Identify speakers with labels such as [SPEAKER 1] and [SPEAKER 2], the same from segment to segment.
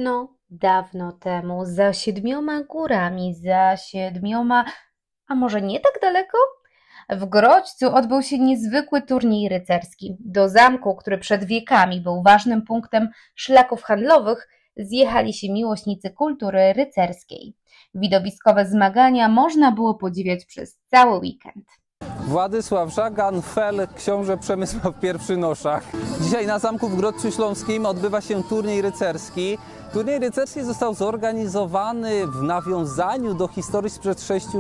[SPEAKER 1] Dawno, dawno temu, za 7 górami, za 7, a może nie tak daleko? W Grodźcu odbył się niezwykły turniej rycerski. Do zamku, który przed wiekami był ważnym punktem szlaków handlowych, zjechali się miłośnicy kultury rycerskiej. Widowiskowe zmagania można było podziwiać przez cały weekend.
[SPEAKER 2] Władysław Żagan, Fel, książę Przemysław I Noszach. Dzisiaj na zamku w Grodźcu Śląskim odbywa się turniej rycerski. Turniej rycerski został zorganizowany w nawiązaniu do historii sprzed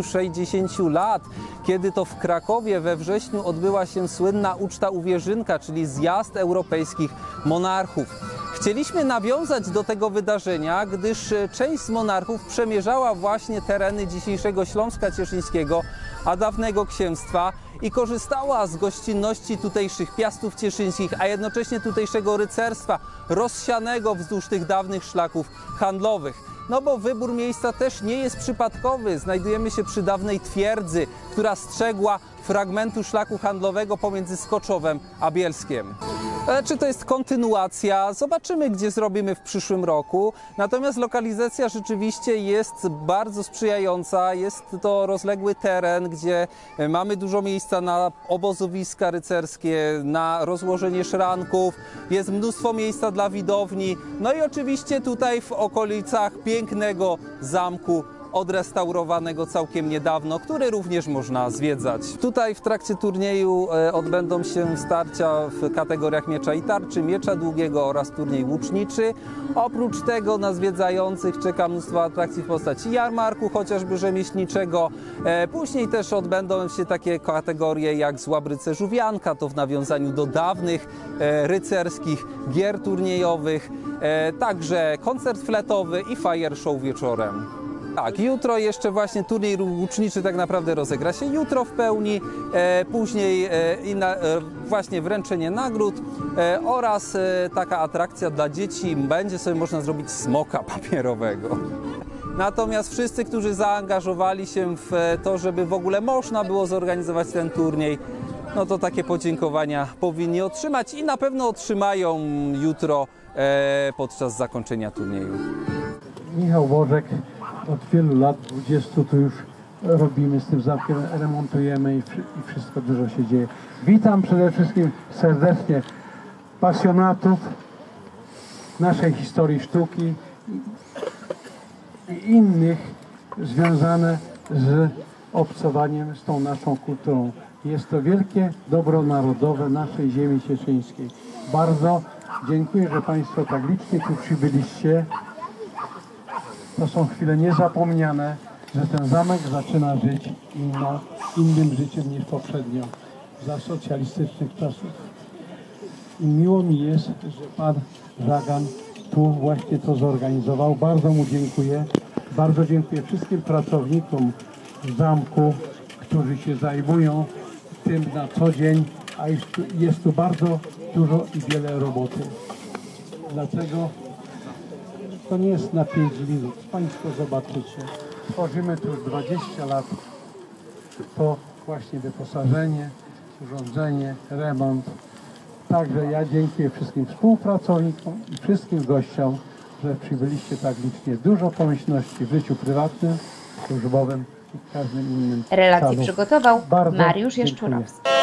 [SPEAKER 2] 6-60 lat, kiedy to w Krakowie we wrześniu odbyła się słynna uczta Uwierzynka, czyli zjazd europejskich monarchów. Chcieliśmy nawiązać do tego wydarzenia, gdyż część z monarchów przemierzała właśnie tereny dzisiejszego Śląska Cieszyńskiego, a dawnego księstwa, i korzystała z gościnności tutejszych piastów cieszyńskich, a jednocześnie tutejszego rycerstwa rozsianego wzdłuż tych dawnych szlaków handlowych. No bo wybór miejsca też nie jest przypadkowy. Znajdujemy się przy dawnej twierdzy, która strzegła fragmentu szlaku handlowego pomiędzy Skoczowem a Bielskiem. Czy to jest kontynuacja? Zobaczymy, gdzie zrobimy w przyszłym roku. Natomiast lokalizacja rzeczywiście jest bardzo sprzyjająca. Jest to rozległy teren, gdzie mamy dużo miejsca na obozowiska rycerskie, na rozłożenie szranków. Jest mnóstwo miejsca dla widowni. No i oczywiście tutaj w okolicach pięknego zamku, odrestaurowanego całkiem niedawno, który również można zwiedzać. Tutaj w trakcie turnieju odbędą się starcia w kategoriach miecza i tarczy, miecza długiego oraz turniej łuczniczy. Oprócz tego na zwiedzających czeka mnóstwo atrakcji w postaci jarmarku, chociażby rzemieślniczego. Później też odbędą się takie kategorie jak złap rycerzowianka, to w nawiązaniu do dawnych rycerskich gier turniejowych. Także koncert fletowy i fire show wieczorem. Tak, jutro jeszcze właśnie turniej łuczniczy tak naprawdę rozegra się jutro w pełni, później właśnie wręczenie nagród oraz taka atrakcja dla dzieci, będzie sobie można zrobić smoka papierowego. Natomiast wszyscy, którzy zaangażowali się w to, żeby w ogóle można było zorganizować ten turniej, no to takie podziękowania powinni otrzymać i na pewno otrzymają jutro podczas zakończenia turnieju.
[SPEAKER 3] Michał Bożek, od wielu lat, 20 tu już robimy z tym zamkiem, remontujemy i wszystko dużo się dzieje. Witam przede wszystkim serdecznie pasjonatów naszej historii sztuki i innych związane z obcowaniem z tą naszą kulturą. Jest to wielkie dobro narodowe naszej ziemi cieszyńskiej. Bardzo dziękuję, że Państwo tak licznie tu przybyliście. To są chwile niezapomniane, że ten zamek zaczyna żyć innym życiem niż poprzednio, za socjalistycznych czasów. I miło mi jest, że Pan Żagan tu właśnie to zorganizował. Bardzo mu dziękuję. Bardzo dziękuję wszystkim pracownikom zamku, którzy się zajmują tym na co dzień, a jest tu bardzo dużo i wiele roboty. Dlatego to nie jest na 5 minut. Państwo zobaczycie. Tworzymy tu już 20 lat. To właśnie wyposażenie, urządzenie, remont. Także ja dziękuję wszystkim współpracownikom i wszystkim gościom, że przybyliście tak licznie. Dużo pomyślności w życiu prywatnym, służbowym i każdym innym.
[SPEAKER 1] Relację przygotował
[SPEAKER 3] Bardzo
[SPEAKER 1] Mariusz
[SPEAKER 3] dziękuję.
[SPEAKER 1] Jaszczurowski.